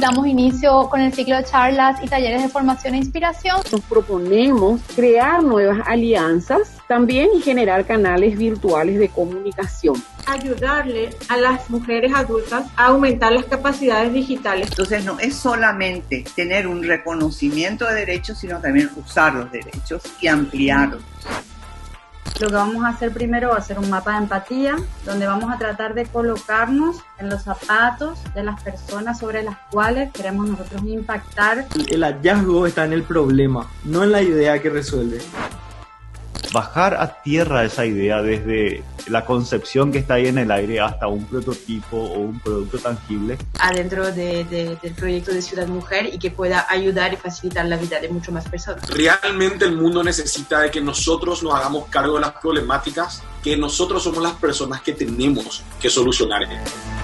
damos inicio con el ciclo de charlas y talleres de formación e inspiración. Nos proponemos crear nuevas alianzas también y generar canales virtuales de comunicación. Ayudarle a las mujeres adultas a aumentar las capacidades digitales. Entonces no es solamente tener un reconocimiento de derechos, sino también usar los derechos y ampliarlos. Lo que vamos a hacer primero va a ser un mapa de empatía, donde vamos a tratar de colocarnos en los zapatos de las personas sobre las cuales queremos nosotros impactar. El hallazgo está en el problema, no en la idea que resuelve. Bajar a tierra esa idea desde la concepción que está ahí en el aire hasta un prototipo o un producto tangible. Adentro del proyecto de Ciudad Mujer y que pueda ayudar y facilitar la vida de mucho más personas. Realmente el mundo necesita de que nosotros nos hagamos cargo de las problemáticas, que nosotros somos las personas que tenemos que solucionar esto.